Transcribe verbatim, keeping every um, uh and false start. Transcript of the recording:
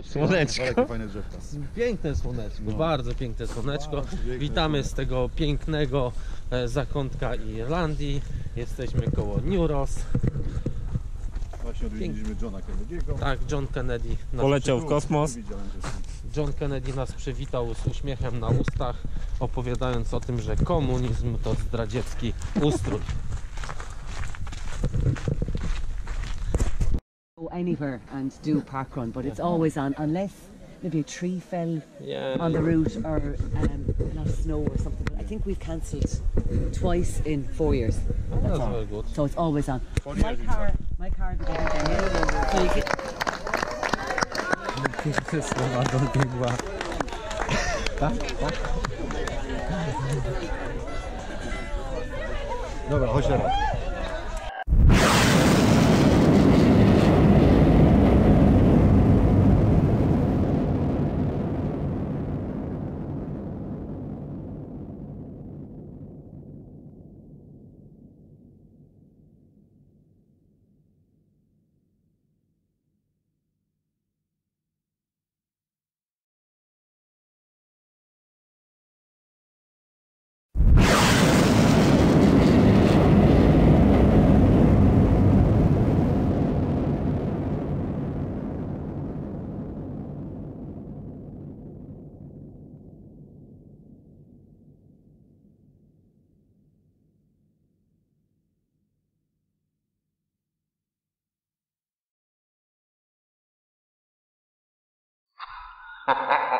Słoneczko. Jakie fajne drzewka. Piękne słoneczko, No. bardzo piękne słoneczko. Bardzo piękne Witamy słoneczko. z tego pięknego e, zakątka Irlandii. Jesteśmy koło New Ross. Właśnie odwiedziliśmy Johna Kennedy'ego. Tak, John Kennedy nas Poleciał w Tu, kosmos. tu widziałem, że jest- John Kennedy nas przywitał z uśmiechem na ustach, opowiadając o tym, że komunizm to zdradziecki ustrój. Go anywhere and do parkrun, but it's always on unless maybe a tree fell Yeah. on the route or um, enough snow or something. But I think we've cancelled twice in four years. That's very good. So it's always on. Four My years in car, my car did everything. So you get, Słowa dobiegła. Dobra, chodź teraz. Ha ha!